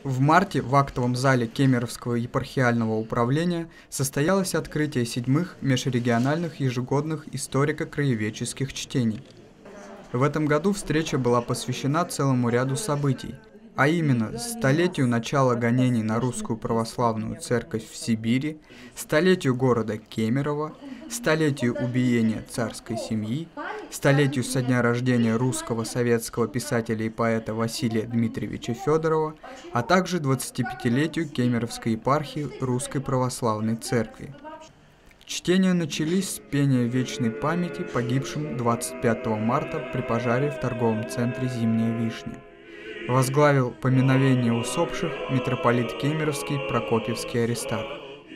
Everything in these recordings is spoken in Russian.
В марте в актовом зале Кемеровского епархиального управления состоялось открытие 7-х межрегиональных ежегодных историко-краеведческих чтений. В этом году встреча была посвящена целому ряду событий, а именно столетию начала гонений на русскую православную церковь в Сибири, столетию города Кемерово, столетию убиения царской семьи, столетию со дня рождения русского советского писателя и поэта Василия Дмитриевича Федорова, а также 25-летию Кемеровской епархии Русской Православной Церкви. Чтения начались с пения вечной памяти погибшим 25 марта при пожаре в торговом центре «Зимняя вишня». Возглавил поминовение усопших митрополит Кемеровский Прокопьевский Аристарх.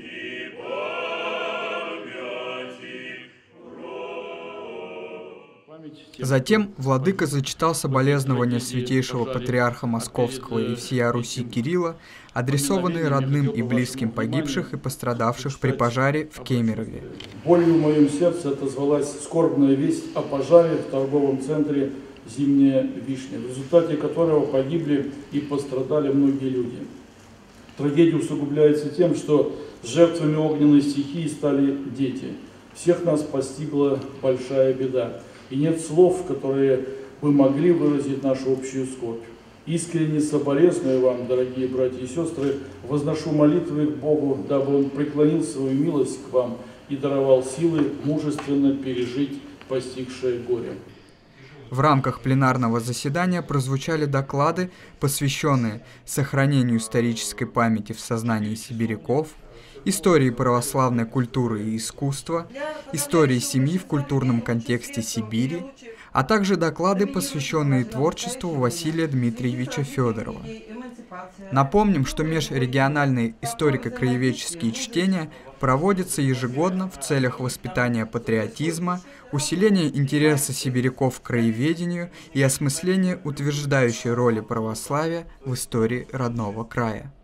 Затем владыка зачитал соболезнования святейшего патриарха Московского и всея Руси Кирилла, адресованные родным и близким погибших и пострадавших при пожаре в Кемерове. Болью в моем сердце отозвалась скорбная весть о пожаре в торговом центре «Зимняя вишня», в результате которого погибли и пострадали многие люди. Трагедия усугубляется тем, что жертвами огненной стихии стали дети. Всех нас постигла большая беда. И нет слов, которые бы могли выразить нашу общую скорбь. Искренне соболезную вам, дорогие братья и сестры, возношу молитвы к Богу, дабы Он преклонил свою милость к вам и даровал силы мужественно пережить постигшее горе. В рамках пленарного заседания прозвучали доклады, посвященные сохранению исторической памяти в сознании сибиряков, истории православной культуры и искусства, истории семьи в культурном контексте Сибири, а также доклады, посвященные творчеству Василия Дмитриевича Федорова. Напомним, что межрегиональные историко-краеведческие чтения проводятся ежегодно в целях воспитания патриотизма, усиления интереса сибиряков к краеведению и осмысления утверждающей роли православия в истории родного края.